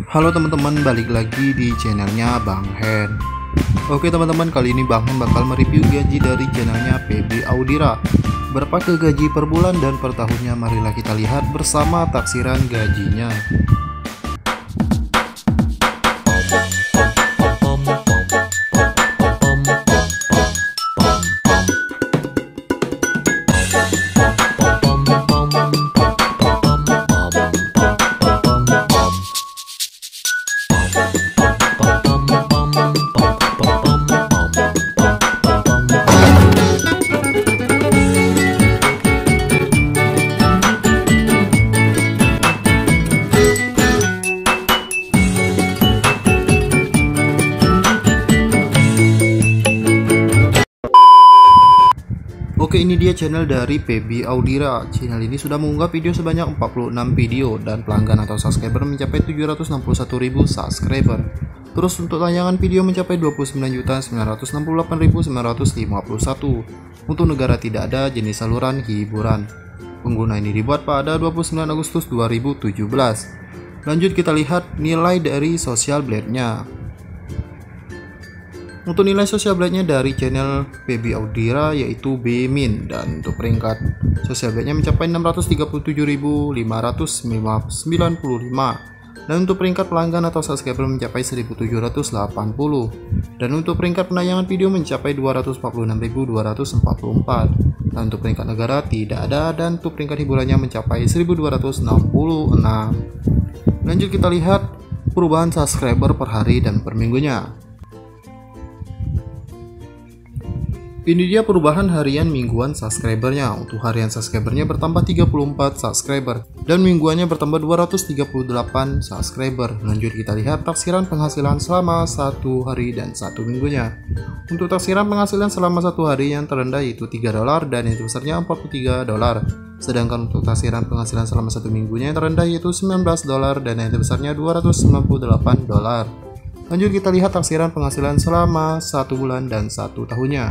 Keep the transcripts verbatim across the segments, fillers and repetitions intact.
Halo teman-teman, balik lagi di channelnya Bang Hen. Oke teman-teman, kali ini Bang Hen bakal mereview gaji dari channelnya P B Audira. Berapa ke gaji per bulan dan per tahunnya, marilah kita lihat bersama taksiran gajinya. Oke, ini dia channel dari P B Audira. Channel ini sudah mengunggah video sebanyak empat puluh enam video dan pelanggan atau subscriber mencapai tujuh ratus enam puluh satu ribu subscriber. Terus untuk tayangan video mencapai dua puluh sembilan juta sembilan ratus enam puluh delapan ribu sembilan ratus lima puluh satu. Untuk negara tidak ada, jenis saluran hiburan. Pengguna ini dibuat pada dua puluh sembilan Agustus dua ribu tujuh belas. Lanjut kita lihat nilai dari social blade-nya. Untuk nilai social blade-nya dari channel P B Audira yaitu B min, dan untuk peringkat social blade-nya mencapai enam ratus tiga puluh tujuh ribu lima ratus sembilan puluh lima, dan untuk peringkat pelanggan atau subscriber mencapai seribu tujuh ratus delapan puluh, dan untuk peringkat penayangan video mencapai dua ratus empat puluh enam ribu dua ratus empat puluh empat, dan untuk peringkat negara tidak ada, dan untuk peringkat hiburannya mencapai seribu dua ratus enam puluh enam. Lanjut kita lihat perubahan subscriber per hari dan per minggunya. Ini dia perubahan harian mingguan subscribernya. Untuk harian subscribernya bertambah tiga puluh empat subscriber dan mingguannya bertambah dua ratus tiga puluh delapan subscriber. Lanjut kita lihat taksiran penghasilan selama satu hari dan satu minggunya. Untuk taksiran penghasilan selama satu hari yang terendah yaitu tiga dolar dan yang terbesarnya empat puluh tiga dolar. Sedangkan untuk taksiran penghasilan selama satu minggunya yang terendah yaitu sembilan belas dolar dan yang terbesarnya dua ratus sembilan puluh delapan dolar. Lanjut kita lihat taksiran penghasilan selama satu bulan dan satu tahunnya.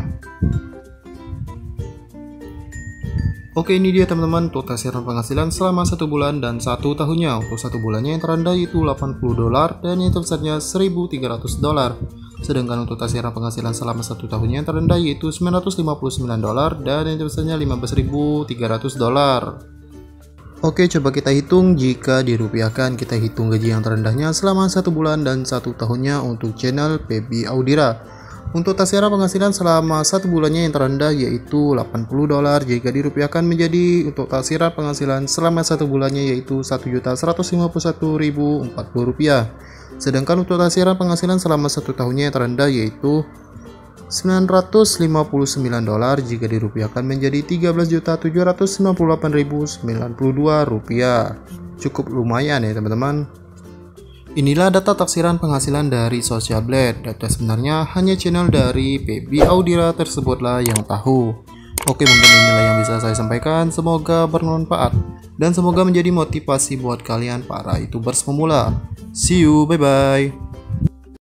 Oke, ini dia teman-teman untuk taksiran penghasilan selama satu bulan dan satu tahunnya. Untuk satu bulannya yang terendah itu delapan puluh dolar dan yang terbesarnya seribu tiga ratus dolar. Sedangkan untuk taksiran penghasilan selama satu tahunnya yang terendah yaitu sembilan ratus lima puluh sembilan dolar dan yang terbesarnya lima belas ribu tiga ratus dolar. Oke, coba kita hitung jika dirupiahkan. Kita hitung gaji yang terendahnya selama satu bulan dan satu tahunnya untuk channel P B Audira. Untuk taksiran penghasilan selama satu bulannya yang terendah yaitu delapan puluh dolar jika dirupiahkan menjadi untuk taksiran penghasilan selama satu bulannya yaitu satu juta seratus lima puluh satu ribu empat puluh rupiah. Sedangkan untuk taksiran penghasilan selama satu tahunnya yang terendah yaitu sembilan ratus lima puluh sembilan dolar jika dirupiahkan menjadi tiga belas juta tujuh ratus sembilan puluh delapan ribu sembilan puluh dua rupiah. Cukup lumayan ya teman-teman. Inilah data taksiran penghasilan dari Social Blade. Data sebenarnya hanya channel dari P B Audira tersebutlah yang tahu. Oke, mungkin inilah yang bisa saya sampaikan. Semoga bermanfaat dan semoga menjadi motivasi buat kalian para YouTubers pemula. See you, bye bye.